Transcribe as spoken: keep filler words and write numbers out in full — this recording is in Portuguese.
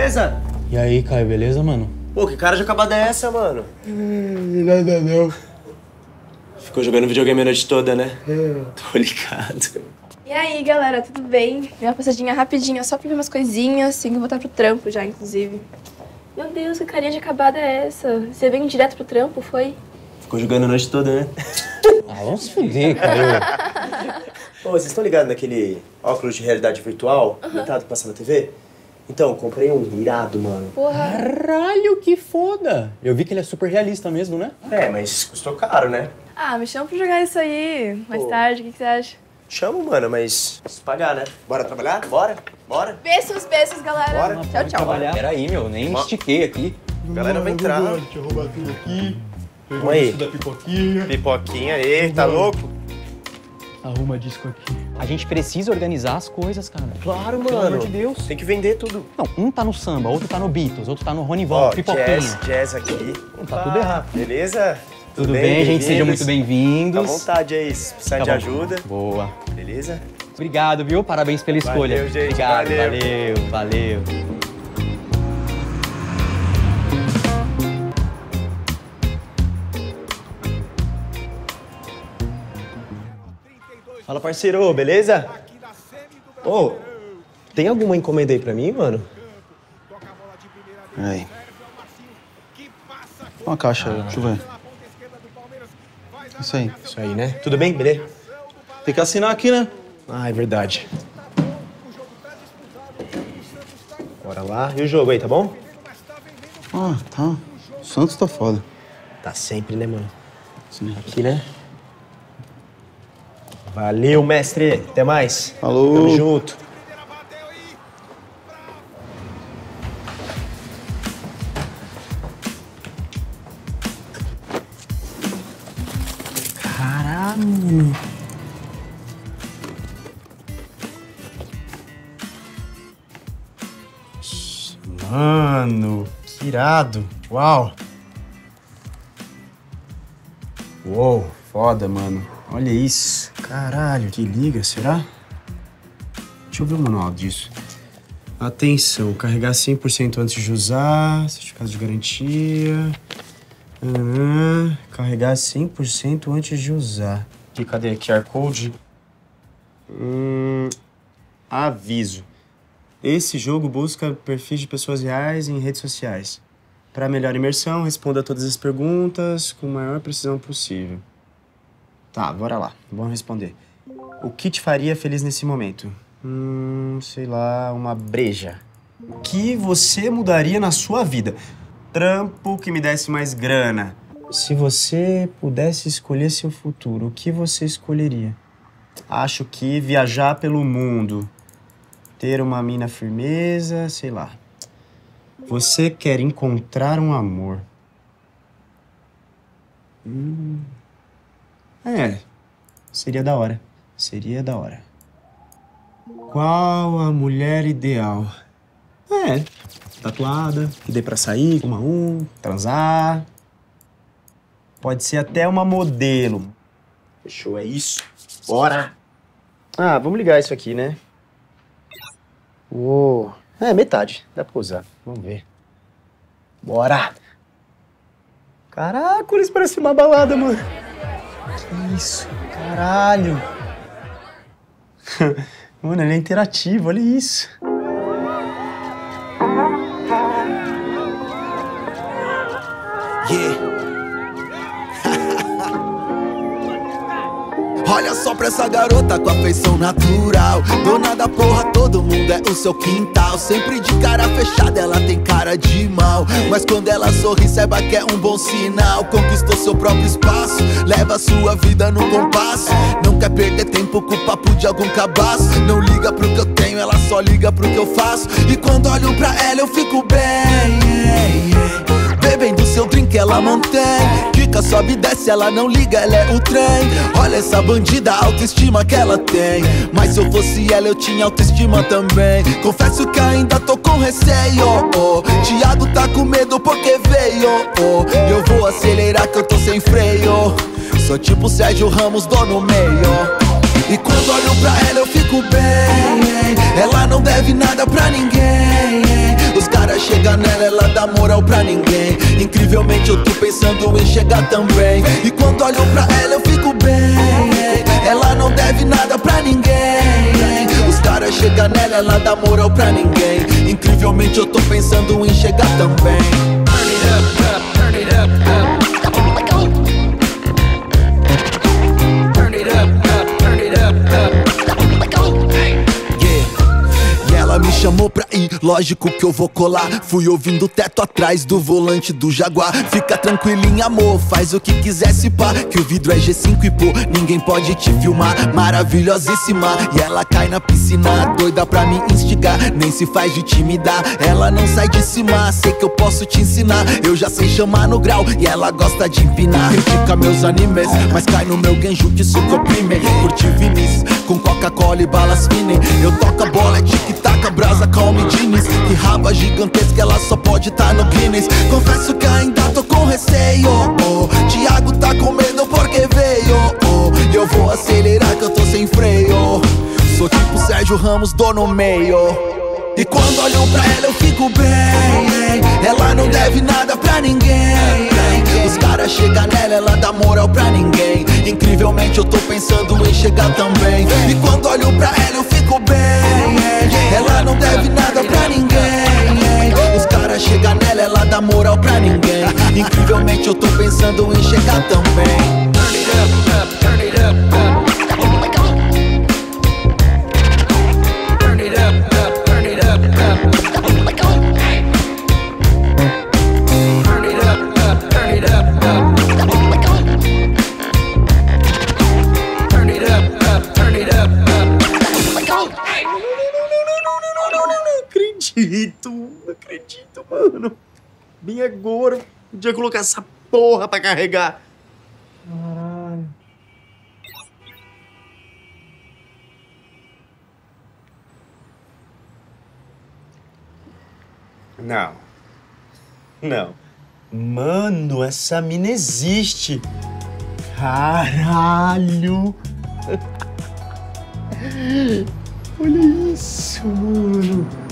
beleza? E aí, Caio, beleza, mano? Pô, que cara de acabada é essa, mano? Hum, nada não. Ficou jogando videogame a noite toda, né? É. Tô ligado. E aí, galera, tudo bem? Minha passadinha rapidinha, só pra ver umas coisinhas, assim, que eu vou voltar pro trampo já, inclusive. Meu Deus, que carinha de acabada é essa? Você veio direto pro trampo, foi? Ficou jogando a noite toda, né? Ah, vamos se fuder, Caio. Pô, vocês estão ligados naquele óculos de realidade virtual? Uhum. Que passa na T V? Então, comprei um irado, mano. Porra. Caralho, que foda! Eu vi que ele é super realista mesmo, né? É, mas custou caro, né? Ah, me chama pra jogar isso aí mais Pô. tarde, o que, que você acha? Chamo, mano, mas preciso pagar, né? Bora trabalhar? Bora? Bora? Beijos, beijos, galera. Bora. Tchau, tchau. Trabalhar. Peraí, meu, nem Ó. estiquei aqui. A galera vai entrar. Deixa eu roubar tudo aqui. Vamos aí. Da pipoquinha. Pipoquinha aí, tá louco? Arruma disco aqui. A gente precisa organizar as coisas, cara. Claro, Pelo mano. amor de Deus. Tem que vender tudo. Não, um tá no samba, outro tá no Beatles, outro tá no Ronivon, Ó, pipoquinha. jazz, jazz aqui. Tá tudo errado. Beleza? Tudo bem, gente? Sejam muito bem-vindos. Fica à vontade aí, se precisar Tá de bom. ajuda. Boa. Beleza? Obrigado, viu? Parabéns pela escolha. Valeu, gente. Obrigado, Valeu. valeu, valeu. Fala, parceiro, beleza? Ô, tem alguma encomenda aí pra mim, mano? Aí. Uma caixa, ah. deixa eu ver. Isso aí. Isso aí, né? Tudo bem, beleza? Tem que assinar aqui, né? Ah, é verdade. Bora lá. E o jogo aí, tá bom? Ah, tá. O Santos tá foda. Tá sempre, né, mano? Sim. Aqui, né? Valeu, mestre. Até mais. Falou. Tamo junto. Caralho. Mano, que irado. Uau. Uou, foda, mano. Olha isso. Caralho, que liga, será? Deixa eu ver o manual disso. Atenção, carregar cem por cento antes de usar, certificado de garantia. Uhum. Carregar cem por cento antes de usar. Aqui, cadê? Q R Code? Hum, aviso. Esse jogo busca perfis de pessoas reais em redes sociais. Para melhor imersão, responda todas as perguntas com a maior precisão possível. Tá, bora lá. Vamos responder. O que te faria feliz nesse momento? Hum, sei lá, uma breja. O que você mudaria na sua vida? Trampo que me desse mais grana. Se você pudesse escolher seu futuro, o que você escolheria? Acho que viajar pelo mundo. Ter uma mina firmeza, sei lá. Você quer encontrar um amor. Hum... É, seria da hora. Seria da hora. Qual a mulher ideal? É, tatuada, que dê pra sair, uma a um, transar. Pode ser até uma modelo. Fechou, é isso. Bora! Ah, vamos ligar isso aqui, né? Uou. É, metade. Dá pra usar. Vamos ver. Bora! Caraca, isso parece uma balada, mano. Que isso? Caralho! Mano, ele é interativo, olha isso. Yeah. Olha só pra essa garota com a feição natural. Dona da porra, todo mundo é o seu quintal. Sempre de cara fechada, ela tem cara de mal. Mas quando ela sorri, saiba que é um bom sinal. Conquistou seu próprio espaço, leva sua vida no compasso. Não quer perder tempo com o papo de algum cabaço. Não liga pro que eu tenho, ela só liga pro que eu faço. E quando olho pra ela eu fico bem, bebendo seu drink ela mantém. Fica, sobe e desce, ela não liga, ela é o trem. Olha essa bandida, a autoestima que ela tem. Mas se eu fosse ela eu tinha autoestima também. Confesso que ainda tô com receio, oh. Thiago tá com medo porque veio, oh. Eu vou acelerar que eu tô sem freio. Sou tipo Sérgio Ramos, dou no meio. E quando olho pra ela eu fico bem. Ela não deve nada pra ninguém. Os caras chegam nela, ela dá moral pra ninguém. Incrivelmente eu tô pensando em chegar também. E quando olho pra ela eu fico bem. Ela não deve nada pra ninguém. Os caras chegam nela, ela dá moral pra ninguém. Incrivelmente eu tô pensando em chegar também. Turn it up, up, turn it up, up. Turn it up, up, turn it up, up. Ela me chamou pra ir, lógico que eu vou colar. Fui ouvindo o teto atrás do volante do Jaguar. Fica tranquilinho, amor, faz o que quiser se pá, que o vidro é G cinco e pô, ninguém pode te filmar. Maravilhosíssima, e ela cai na piscina, doida pra me instigar, nem se faz de timidar. Ela não sai de cima, sei que eu posso te ensinar. Eu já sei chamar no grau, e ela gosta de empinar. Critica meus animes, mas cai no meu genjutsu que suco oprime. Curti Vinícius, com Coca-Cola e balas fine. Eu toco a bola, é tic-tac, a brasa calme jeans. Que raba gigantesca, ela só pode tá no Guinness. Confesso que ainda tô com receio, oh. Thiago tá com medo porque veio, oh. E eu vou acelerar que eu tô sem freio. Sou tipo Sérgio Ramos, dou no meio. E quando olho pra ela eu fico bem. Ela não deve nada pra ninguém. Os caras chegam nela, ela dá moral pra ninguém. Incrivelmente eu tô pensando em chegar também. E quando olho pra ela eu fico bem. Ela não deve nada pra ninguém. Os caras chegam nela, ela dá moral pra ninguém. Incrivelmente eu tô pensando em chegar também. Turn it up, up, turn it up, up. Turn it up, up, turn it up, up. Turn it up, up, turn it up, up. Turn it up, up, turn it up, up. Não acredito, não acredito, mano. Bem agora, podia colocar essa porra pra carregar. Caralho. Não. Não. Mano, essa mina existe. Caralho. Olha isso, mano.